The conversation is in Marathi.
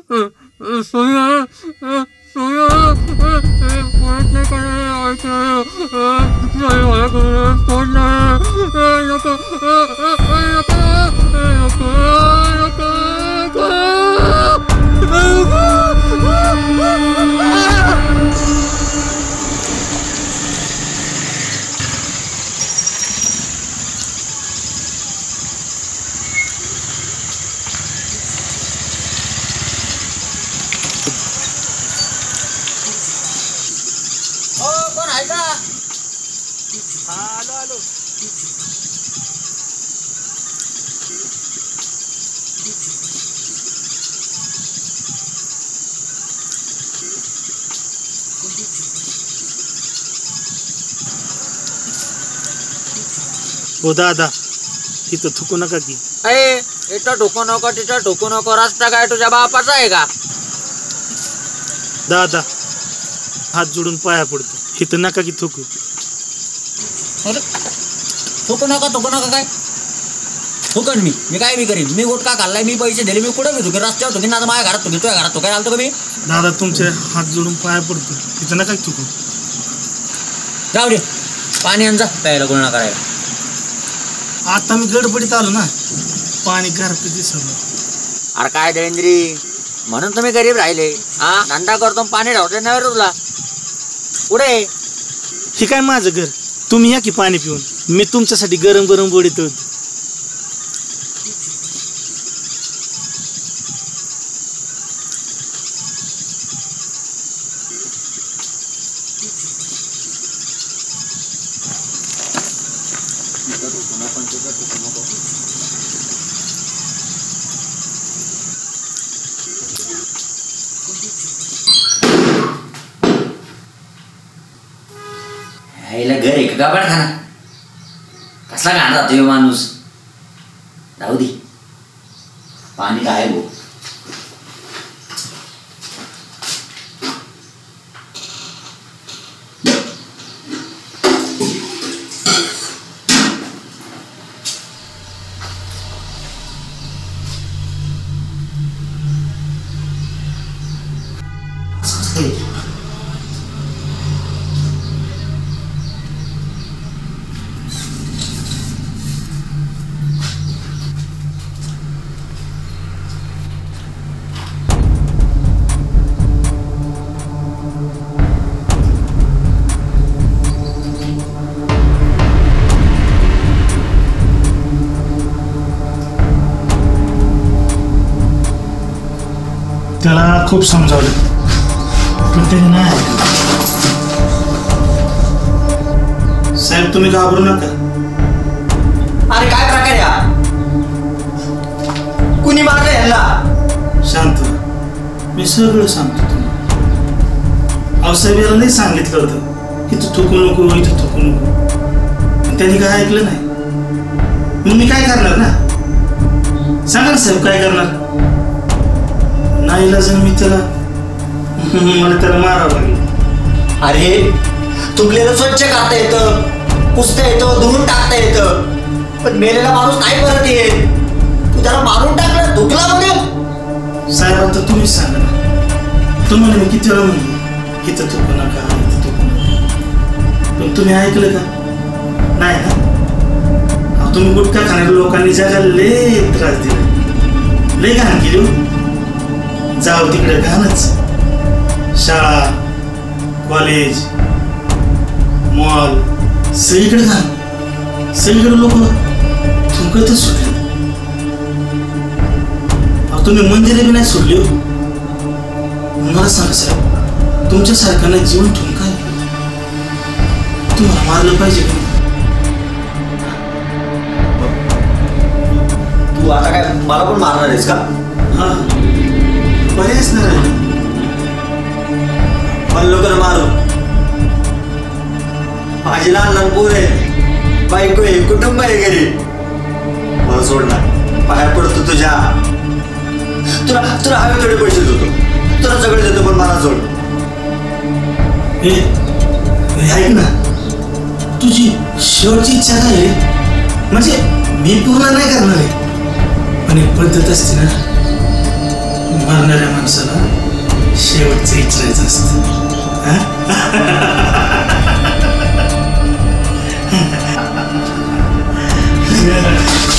हो दादा इथं थुकू नका की. इथं ठोकू नको तिथं ठोकू नको. रस्ता काय तुझ्या बापाचा आहे का? दादा हात जोडून पाया पडतो, इथं नका की थुकू. थुकू नका काय थुकन मी काय बी करीन. मी गुटखा खाल्लाय, मी पैसे दिले, मी कुठं बी थुकेन. रस्त्यावर थुकेन, आता माझ्या घरात थुकेन. तुझ्या घरात थुकाय आलतो का मी? दादा तुमचे हात जोडून पाया पडतो, इथं नका की थुकू. जाऊ दे, पाणी आण जा प्यायला, गुन्हा करायला. आता मी गडबडीत आलो ना, पाणी घरात दिसलं. अरे काय देवेंद्री, म्हणून तुम्ही गरीब राहिले. धंदा करतो पाणी ठेवते नाही तुला. पुढे हे काय माझं घर, तुम्ही या की पाणी पिऊन. मी तुमच्यासाठी गरम गरम बोडी तळतो. घर आहे का गाबाड खाना? कसला घाण राहतो माणूस. राहू दे, पाणी काय भाऊ. त्याला खूप समजावलं पण त्याने नाही ऐकलं. साहेब तुम्ही घाबरू नका. अरे काय प्रकार या, कुणी मारलं ह्याला? शांत, मी सगळं सांगतो तुम्हाला. साहेब याला नाही सांगितलं होतं की तू थुकू नको, इथं थुकू नको. त्यांनी काय ऐकलं नाही. मग मी काय करणार ना? सांगा ना साहेब, काय करणार? नाही लजन मी त्याला, मला त्याला मारावं लागेल. अरे तुमलेलं स्वच्छ करता येतं, पुसता येतं, धुवून टाकता येतं, पण मेलेला माणूस नाही परत येत. तू त्याला मारून टाकलं, धुकला म्हणून. साहेब आता तुम्हीच सांगा ना. तुम्हाला मी किती वेळा म्हणलो इथं थुकू नका, इथं थुकू नका, पण तुम्ही ऐकलं का? नाही ना. तुम्ही गुटखा खाणाऱ्या लोकांनी जगाला लय त्रास दिला, लय घाण केली. जाऊ तिकडे घाणच. शाळा, कॉलेज, मॉल सगळीकडे घाण. सगळीकडे लोक थुंकतच सुटले. तुम्ही मंदिरे बी नाही सोडली. मला सांगा साहेब, तुमच्यासारख्यांना जीवन ठुंकाय तुम्हाला मारलं पाहिजे का? तू आता काय मला पण मारणार आहेस का? हा, पर्यायच नाही राहिला. म्हणलो कर मारू. माझी लहान लहान पोर आहे, बायको आहे, कुटुंब आहे घरी. मला सोड ना, बाहेर पडतो तुझ्या. तुला हवे थोडे पैसे देतो, तुला सगळे देतो, पण मला सोड. हे ऐक ना, तुझी शेवटची इच्छा काय आहे? म्हणजे मी पूर्ण नाही करणार आहे, पण एक पद्धत असते ना, मरणाऱ्या माणसाला शेवटचं विचारायचं असतं.